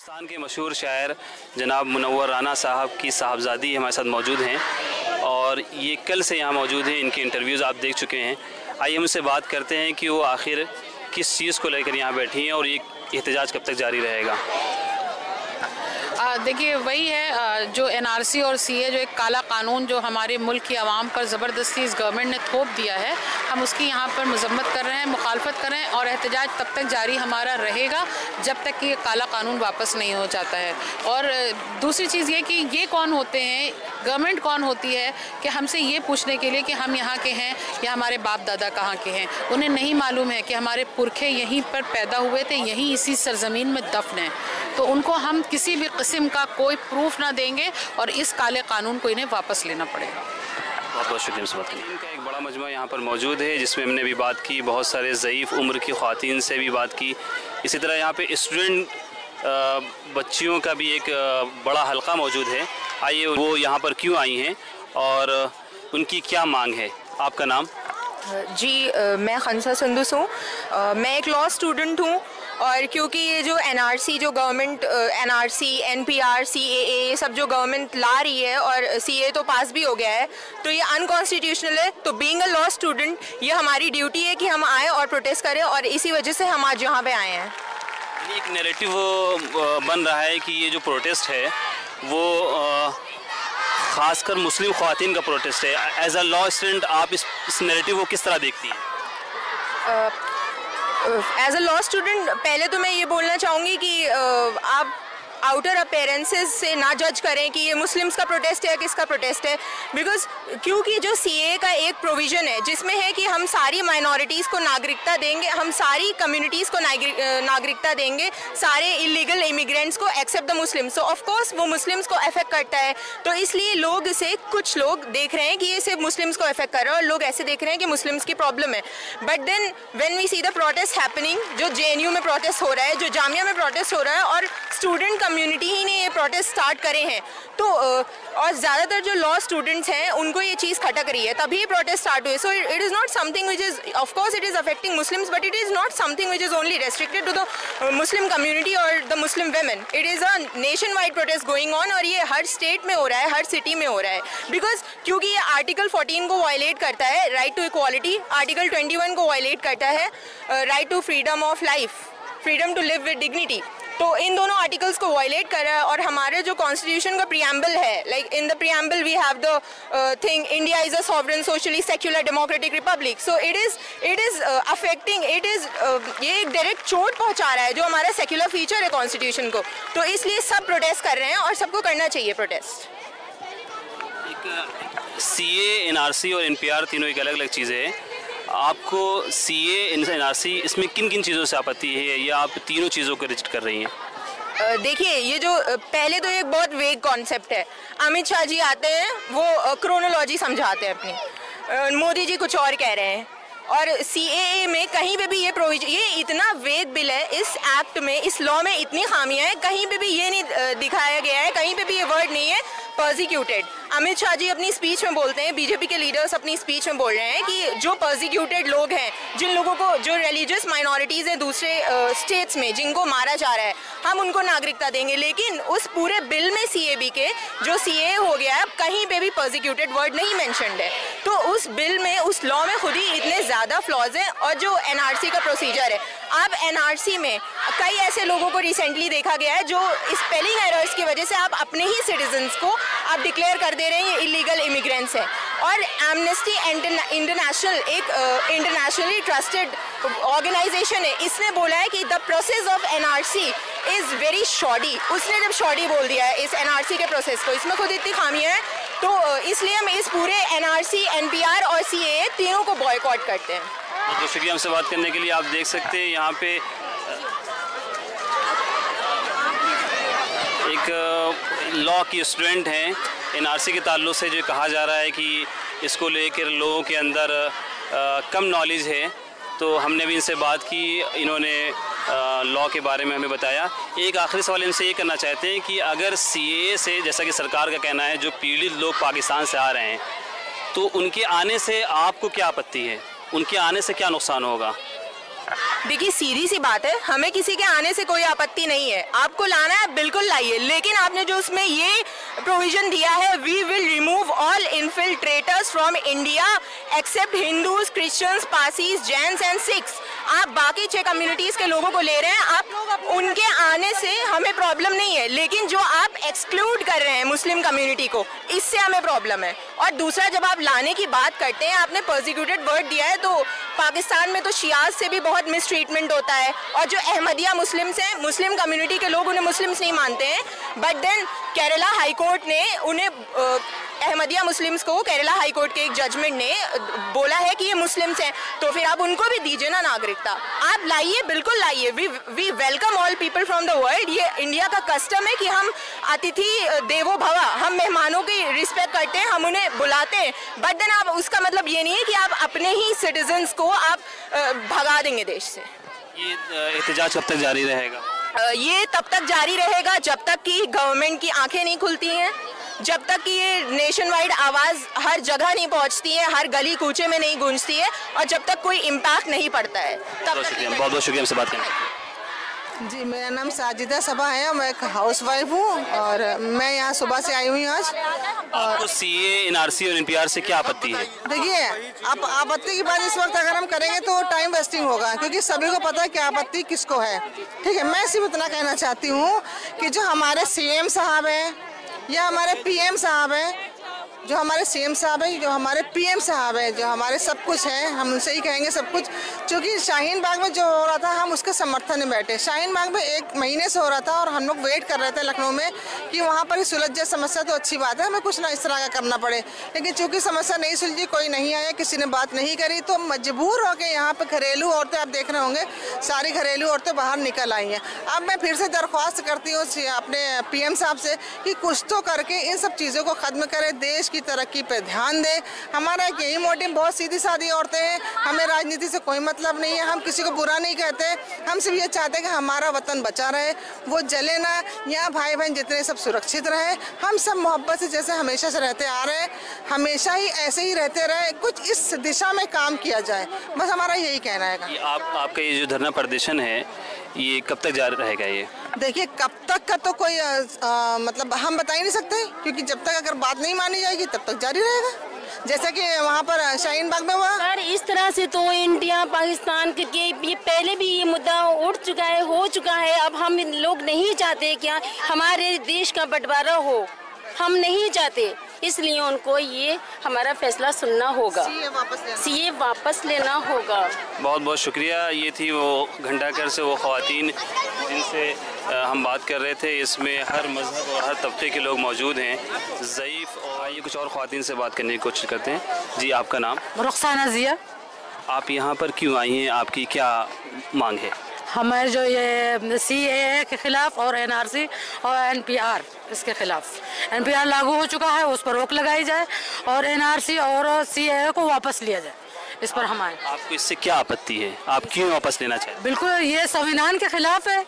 पाकिस्तान के मशहूर शायर जनाब मुनव्वर राना साहब की साहबजादी हमारे साथ मौजूद हैं और ये कल से यहाँ मौजूद हैं। इनके इंटरव्यूज़ आप देख चुके हैं। आइए हम उनसे बात करते हैं कि वो आखिर किस चीज़ को लेकर यहाँ बैठी हैं और ये एहतजाज कब तक जारी रहेगा। देखिए वही है जो एनआरसी और सीए जो एक काला कानून जो हमारे मुल्क की आवाम पर ज़बरदस्ती इस गवर्नमेंट ने थोप दिया है, हम उसकी यहाँ पर मजम्मत कर रहे हैं, मुखालफत कर रहे हैं और एहतजाज तब तक जारी हमारा रहेगा जब तक कि ये काला कानून वापस नहीं हो जाता है। और दूसरी चीज़ ये कि ये कौन होते हैं, गवर्नमेंट कौन होती है कि हमसे ये पूछने के लिए कि हम यहाँ के हैं या हमारे बाप दादा कहाँ के हैं। उन्हें नहीं मालूम है कि हमारे पुरखे यहीं पर पैदा हुए थे, यहीं इसी सरजमीन में दफन हैं। तो उनको हम किसी भी किस्म का कोई प्रूफ ना देंगे और इस काले कानून को इन्हें वापस लेना पड़ेगा। बहुत बहुत शुक्रिया इस बात के लिए। इनका एक बड़ा मजमा यहाँ पर मौजूद है जिसमें हमने भी बात की, बहुत सारे ज़ईफ़ उम्र की ख़वातीन से भी बात की। इसी तरह यहाँ पे स्टूडेंट बच्चियों का भी एक बड़ा हल्का मौजूद है। आइए वो यहाँ पर क्यों आई हैं और उनकी क्या मांग है। आपका नाम? जी, मैं खंसा संदूस हूँ। मैं एक लॉ स्टूडेंट हूँ और क्योंकि ये जो एनआरसी जो गवर्नमेंट एनआरसी एनपीआर सीएए सब जो गवर्नमेंट ला रही है और सीए तो पास भी हो गया है, तो ये अनकॉन्स्टिट्यूशनल है। तो बीइंग अ लॉ स्टूडेंट ये हमारी ड्यूटी है कि हम आए और प्रोटेस्ट करें और इसी वजह से हम आज यहाँ पे आए हैं। एक नैरेटिव बन रहा है कि ये जो प्रोटेस्ट है वो ख़ासकर मुस्लिम ख़वातीन का प्रोटेस्ट है। एज अ लॉ स्टूडेंट आप इस नैरेटिव को किस तरह देखती हैं? एज अ लॉ स्टूडेंट पहले तो मैं ये बोलना चाहूँगी कि आप आउटर अपेरेंसेस से ना जज करें कि ये मुस्लिम्स का प्रोटेस्ट है या किसका प्रोटेस्ट है, बिकॉज क्योंकि जो सीए का एक प्रोविज़न है जिसमें है कि हम सारी माइनॉरिटीज़ को नागरिकता देंगे, हम सारी कम्युनिटीज़ को नागरिकता देंगे, सारे इलीगल इमिग्रेंट्स को एक्सेप्ट द मुस्लिम्स। तो ऑफकोर्स वो मुस्लिम्स को अफेक्ट करता है। तो इसलिए लोग इसे कुछ लोग देख रहे हैं कि ये सिर्फ मुस्लिम्स को अफेक्ट कर रहा है और लोग ऐसे देख रहे हैं कि मुस्लिम्स की प्रॉब्लम है। But then when we see the protest happening, जो जेएनयू में प्रोटेस्ट हो रहा है, जो जामिया में प्रोटेस्ट हो रहा है और स्टूडेंट कम्युनिटी ही ने ये प्रोटेस्ट स्टार्ट करे हैं, तो और ज़्यादातर जो लॉ स्टूडेंट्स हैं उनको ये चीज़ खटक रही है, तभी ये प्रोटेस्ट स्टार्ट हुए। So it is not something which is, of course it is affecting Muslims, but it is not something which is only restricted to the Muslim community और the Muslim women. It is a nation wide protest going on और ये हर state में हो रहा है, हर city में हो रहा है। बिकॉज क्योंकि ये आर्टिकल 14 को वायलेट करता है, राइट टू इक्वालिटी, आर्टिकल 21 को वायलेट करता है, right to freedom of life, freedom to live with dignity. तो इन दोनों आर्टिकल्स को वायलेट कर रहा है। और हमारे जो कॉन्स्टिट्यूशन का प्रीएम्बल है, like in the preamble we have the thing India is a sovereign socially secular democratic republic. So it is affecting, ये एक डायरेक्ट चोट पहुंचा रहा है जो हमारा सेक्युलर फीचर है कॉन्स्टिट्यूशन को। तो इसलिए सब प्रोटेस्ट कर रहे हैं और सबको करना चाहिए प्रोटेस्ट। सीए, एनआरसी और एनपीआर तीनों एक अलग अलग चीज़ें हैं। आपको सीए, एनआरसी इसमें किन किन चीज़ों से आपत्ति है या आप तीनों चीज़ों को रिजेक्ट कर रही हैं? देखिए, ये जो पहले तो एक बहुत वेग कॉन्सेप्ट है। अमित शाह जी आते हैं, वो क्रोनोलॉजी समझाते हैं अपनी, मोदी जी कुछ और कह रहे हैं। और सीएए में कहीं पे भी ये प्रोविजन, ये इतना वेग बिल है, इस एक्ट में, इस लॉ में इतनी खामियां हैं, कहीं पे भी ये नहीं दिखाया गया है, कहीं पे भी ये वर्ड नहीं है पर्सिक्यूटेड। अमित शाह जी अपनी स्पीच में बोलते हैं, बीजेपी के लीडर्स अपनी स्पीच में बोल रहे हैं कि जो पर्सिक्यूटेड लोग हैं, जिन लोगों को, जो रिलीजियस माइनॉरिटीज़ हैं दूसरे स्टेट्स में, जिनको मारा जा रहा है, हम उनको नागरिकता देंगे। लेकिन उस पूरे बिल में सीएबी के जो सीए हो गया है, कहीं पे भी पर्सिक्यूटेड वर्ड नहीं मेंशन्ड है। तो उस बिल में, उस लॉ में खुद ही इतने ज़्यादा फ्लॉज हैं। और जो एनआरसी का प्रोसीजर है, आप एनआरसी में कई ऐसे लोगों को रिसेंटली देखा गया है जो स्पेलिंग एरर्स की वजह से आप अपने ही सिटीजन्स को आप डिक्लेयर कर दे रहे हैं ये इलीगल इमिग्रेंट्स हैं। और एमनेस्टी इंटरनेशनल एक इंटरनेशनली ट्रस्टेड ऑर्गेनाइजेशन है, इसने बोला है कि the process of NRC is very shoddy. उसने जब शॉडी बोल दिया है इस एनआरसी के प्रोसेस को, इसमें खुद इतनी खामियां हैं, तो इसलिए हम इस पूरे एनआरसी, एनपीआर और सीएए तीनों को बॉयकॉट करते हैं। तो शुक्रिया हमसे बात करने के लिए। आप देख सकते हैं यहाँ पे एक लॉ की स्टूडेंट हैं। एनआरसी के ताल्लुक़ से जो कहा जा रहा है कि इसको लेकर लोगों के अंदर कम नॉलेज है, तो हमने भी इनसे बात की, इन्होंने लॉ के बारे में हमें बताया। एक आखिरी सवाल इनसे ये करना चाहते हैं कि अगर सीएए से, जैसा कि सरकार का कहना है, जो पीड़ित लोग पाकिस्तान से आ रहे हैं, तो उनके आने से आपको क्या आपत्ति है? उनके आने से क्या नुकसान होगा? देखिए सीधी सी बात है, हमें किसी के आने से कोई आपत्ति नहीं है, आपको लाना है बिल्कुल लाइए, लेकिन आपने जो उसमें ये प्रोविजन दिया है, we will remove all infiltrators from India except Hindus, Christians, Parsis, Jains and Sikhs. आप बाकी 6 कम्युनिटीज के लोगों को ले रहे हैं, आप उनके आने से हमें प्रॉब्लम नहीं है, लेकिन जो आप एक्सक्लूड कर रहे हैं मुस्लिम कम्युनिटी को, इससे हमें प्रॉब्लम है। और दूसरा, जब आप लाने की बात करते हैं, आपने पर्सिक्यूटेड वर्ड दिया है, तो पाकिस्तान में तो शियाज से भी बहुत मिसट्रीटमेंट होता है, और जो अहमदिया मुस्लिम्स हैं, मुस्लिम कम्युनिटी के लोग उन्हें मुस्लिम्स नहीं मानते हैं, but then Kerala high court ने उन्हें अहमदिया मुस्लिम्स को, केरला हाई कोर्ट के एक जजमेंट ने बोला है कि ये मुस्लिम्स हैं, तो फिर आप उनको भी दीजिए ना नागरिकता। आप लाइए, बिल्कुल लाइए, we welcome all people from the world. ये इंडिया का कस्टम है कि हम अतिथि देवो भव, हम मेहमानों की रिस्पेक्ट करते हैं, हम उन्हें बुलाते हैं, बट देन आप उसका मतलब ये नहीं है कि आप अपने ही सिटीजन्स को आप भगा देंगे देश से। ये एहतजाज कब तक जारी रहेगा? ये तब तक जारी रहेगा जब तक कि गवर्नमेंट की आंखें नहीं खुलती हैं, जब तक कि ये नेशन वाइड आवाज़ हर जगह नहीं पहुंचती है, हर गली कूचे में नहीं गूंजती है, और जब तक कोई इम्पैक्ट नहीं पड़ता है तब तक। बहुत बहुत शुक्रिया हमसे बात करने। जी, मेरा नाम साजिदा सबा है, मैं एक हाउसवाइफ हूँ और मैं यहाँ सुबह से आई हुई आज। आपको सीए, एनआरसी और एनपीआर से क्या आपत्ति है? देखिए, आप आपत्ति की बात इस वक्त अगर हम करेंगे तो टाइम वेस्टिंग होगा, क्योंकि सभी को पता है कि आपत्ति किसको है। ठीक है, मैं सिर्फ इतना कहना चाहती हूँ कि जो हमारे सीएम साहब हैं या हमारे पीएम साहब हैं, जो हमारे सीएम साहब हैं, जो हमारे पीएम साहब हैं, जो हमारे सब कुछ हैं, हम उनसे ही कहेंगे सब कुछ। क्योंकि शाहीन बाग में जो हो रहा था, हम उसके समर्थन में बैठे। शाहीन बाग में 1 महीने से हो रहा था और हम लोग वेट कर रहे थे लखनऊ में कि वहाँ पर सुलझ जाए समस्या, तो अच्छी बात है, हमें कुछ ना इस तरह का करना पड़े। लेकिन चूंकि समस्या नहीं सुलझी, कोई नहीं आया, किसी ने बात नहीं करी, तो मजबूर होकर यहाँ पर घरेलू औरतें, आप देख रहे होंगे सारी घरेलू औरतें बाहर निकल आई हैं। अब मैं फिर से दरख्वास्त करती हूँ अपने पीएम साहब से कि कुछ तो करके इन सब चीज़ों को ख़त्म करें, देश की तरक्की पर ध्यान दें। हमारा यही मोटिव, बहुत सीधी सादी औरतें हैं, हमें राजनीति से कोई मतलब नहीं है, हम किसी को बुरा नहीं कहते, हम सिर्फ ये चाहते हैं कि हमारा वतन बचा रहे, वो जले ना, यहाँ भाई बहन जितने सब सुरक्षित रहे, हम सब मोहब्बत से जैसे हमेशा से रहते आ रहे हैं, हमेशा ही ऐसे ही रहते रहे, कुछ इस दिशा में काम किया जाए, बस हमारा यही कहना है। आपका ये जो धरना प्रदर्शन है, ये कब तक जारी रहेगा? ये देखिए, कब तक का तो कोई मतलब हम बता ही नहीं सकते, क्योंकि जब तक अगर बात नहीं मानी जाएगी तब तक जारी रहेगा, जैसा कि वहाँ पर शाहीन बाग में हुआ। सर, इस तरह से तो इंडिया पाकिस्तान के ये पहले भी ये मुद्दा उठ चुका है, हो चुका है। अब हम लोग नहीं चाहते कि हमारे देश का बंटवारा हो, हम नहीं चाहते, इसलिए उनको ये हमारा फैसला सुनना होगा, सीए वापस लेना होगा। बहुत बहुत शुक्रिया। ये थी वो घंटाघर से वो ख़वातीन जिनसे हम बात कर रहे थे। इसमें हर मज़हब और हर तबके के लोग मौजूद हैं, ज़ईफ़, और ये कुछ और ख़वातीन से बात करने की कोशिश करते हैं। जी, आपका नाम? रुखसाना ज़िया। आप यहाँ पर क्यों आई हैं, आपकी क्या मांग है? हमारे जो ये सीएए के खिलाफ और एनआरसी और एनपीआर, इसके खिलाफ एनपीआर लागू हो चुका है, उस पर रोक लगाई जाए और एनआरसी और सीएए को वापस लिया जाए, इस पर हम आए। आपको इससे क्या आपत्ति है, आप क्यों वापस लेना चाहते हैं? बिल्कुल, ये संविधान के खिलाफ है,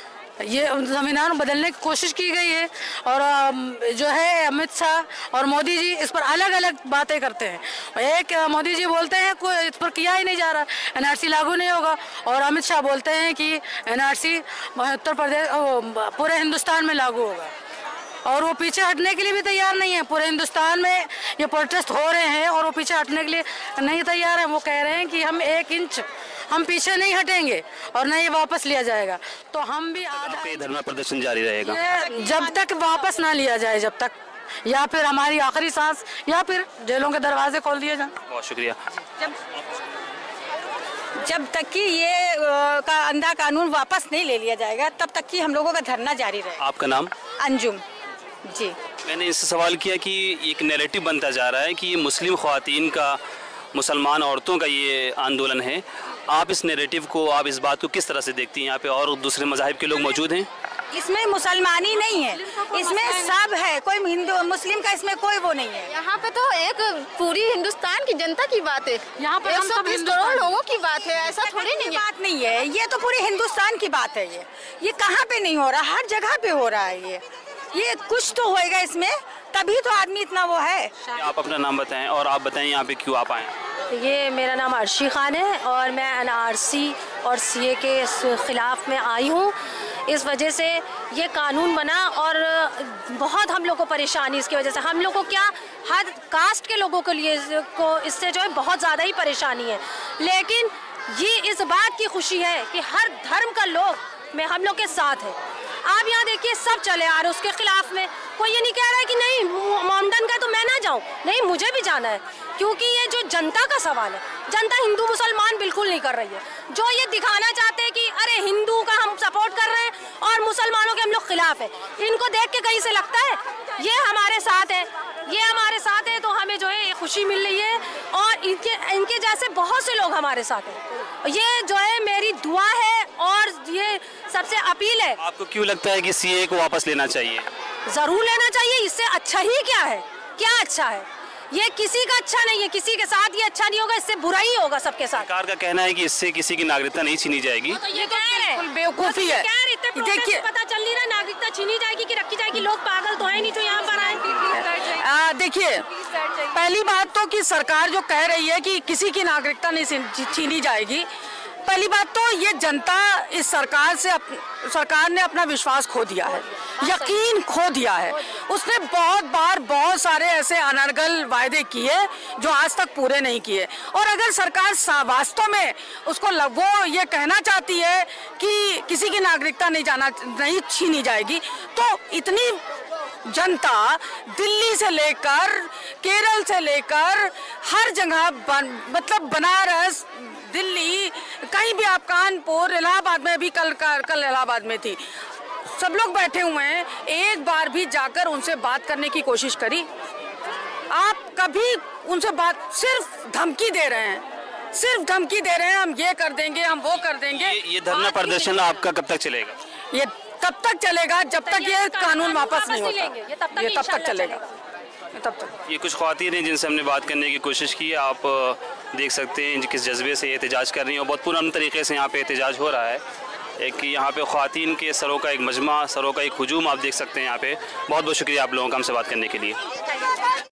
ये संविधान बदलने की कोशिश की गई है, और जो है अमित शाह और मोदी जी इस पर अलग अलग बातें करते हैं। एक मोदी जी बोलते हैं कोई इस पर किया ही नहीं जा रहा, एनआरसी लागू नहीं होगा, और अमित शाह बोलते हैं कि एनआरसी उत्तर प्रदेश पूरे हिंदुस्तान में लागू होगा, और वो पीछे हटने के लिए भी तैयार नहीं है। पूरे हिंदुस्तान में ये प्रोटेस्ट हो रहे हैं और वो पीछे हटने के लिए नहीं तैयार है। वो कह रहे हैं कि हम 1 इंच हम पीछे नहीं हटेंगे और न ये वापस लिया जाएगा, तो हम भी आधा धरना प्रदर्शन जारी रहेगा जब तक वापस ना लिया जाए, जब तक, या फिर हमारी आखिरी सांस, या फिर जेलों के दरवाजे खोल दिए जाए। बहुत शुक्रिया। जब तक कि ये का अंधा कानून वापस नहीं ले लिया जाएगा, तब तक कि हम लोगों का धरना जारी रहेगा। आपका नाम? अंजुम जी। मैंने इससे सवाल किया कि एक नैरेटिव बनता जा रहा है कि ये मुस्लिम ख़वातीन का, मुसलमान औरतों का ये आंदोलन है। आप इस नैरेटिव को, आप इस बात को किस तरह से देखती हैं? यहाँ पे और दूसरे मज़ाहिब के लोग मौजूद हैं। इसमें मुसलमानी नहीं है, इसमें सब है, कोई हिंदू मुस्लिम का इसमें कोई वो नहीं है। यहाँ पे तो एक पूरी हिंदुस्तान की जनता की बात है, यहाँ पे 120 करोड़ लोगों की बात है, ऐसा थोड़ी नहीं है। बात नहीं है, ये तो पूरे हिंदुस्तान की बात है। ये कहाँ पे नहीं हो रहा, हर जगह पे हो रहा है। ये कुछ तो होएगा इसमें, तभी तो आदमी इतना वो है। आप अपना नाम बताएं और आप बताएं यहाँ पे क्यों आप आए? ये मेरा नाम अर्शी खान है और मैं एनआरसी और सीए के ख़िलाफ़ मैं आई हूँ। इस वजह से ये कानून बना और बहुत हम लोग को परेशानी इसकी वजह से, हम लोग को क्या, हर कास्ट के लोगों के लिए को इससे जो है बहुत ज़्यादा ही परेशानी है। लेकिन ये इस बात की खुशी है कि हर धर्म का लोग में हम लोग के साथ है। आप यहाँ देखिए सब चले आ रहे उसके खिलाफ में, कोई ये नहीं कह रहा है कि नहीं मोमडन का तो मैं ना जाऊँ, नहीं मुझे भी जाना है, क्योंकि ये जो जनता का सवाल है, जनता हिंदू मुसलमान बिल्कुल नहीं कर रही है। जो ये दिखाना चाहते हैं कि अरे हिंदू का हम सपोर्ट कर रहे हैं और मुसलमानों के हम लोग खिलाफ है, इनको देख के कहीं से लगता है ये हमारे साथ है, ये हमारे साथ है, तो हमें जो है खुशी मिल रही है। और इनके जैसे बहुत से लोग हमारे साथ हैं। ये जो है मेरी दुआ है और ये सबसे अपील है। आपको क्यों लगता है कि सीए को वापस लेना चाहिए? जरूर लेना चाहिए, इससे अच्छा ही क्या है, क्या अच्छा है, ये किसी का अच्छा नहीं है, किसी के साथ ये अच्छा नहीं होगा, इससे बुरा ही होगा सबके साथ। सरकार का कहना है कि इससे किसी की नागरिकता नहीं छीनी जाएगी। तो ये कह रहे बेवकूफ़ी है। देखिए पता चल नहीं रहा नागरिकता छीनी जाएगी कि रखी जाएगी, लोग पागल तो है नहीं जो यहाँ पर आए। देखिए पहली बात तो कि सरकार जो कह रही है कि किसी की नागरिकता नहीं छीनी जाएगी, पहली बात तो ये जनता इस सरकार ने अपना विश्वास खो दिया है, यकीन खो दिया है। उसने बहुत बार बहुत सारे ऐसे अनर्गल वायदे किए जो आज तक पूरे नहीं किए। और अगर सरकार वास्तव में उसको वो ये कहना चाहती है कि किसी की नागरिकता नहीं छीनी जाएगी, तो इतनी जनता दिल्ली से लेकर केरल से लेकर हर जगह मतलब बनारस, दिल्ली, कहीं भी आप, कानपुर, इलाहाबाद में भी कल इलाहाबाद में थी, सब लोग बैठे हुए हैं, एक बार भी जाकर उनसे बात करने की कोशिश करी? आप कभी उनसे बात, सिर्फ धमकी दे रहे हैं, सिर्फ धमकी दे रहे हैं, हम ये कर देंगे, हम वो कर देंगे। ये धरना प्रदर्शन आपका कब तक चलेगा? ये तब तक चलेगा जब तक ये कानून वापस नहीं होता, ये तब तक चलेगा, तब तक। ये कुछ ख्वातीन हैं जिनसे हमने बात करने की कोशिश की, आप देख सकते हैं किस जज्बे से एहतजाज कर रही हैं और बहुत पुरअमन तरीके से यहाँ पे एहतजाज हो रहा है। एक यहाँ पे ख्वातीन के सरों का एक मजमा, सरों का एक हुजूम आप देख सकते हैं यहाँ पे। बहुत बहुत शुक्रिया आप लोगों का हमसे बात करने के लिए।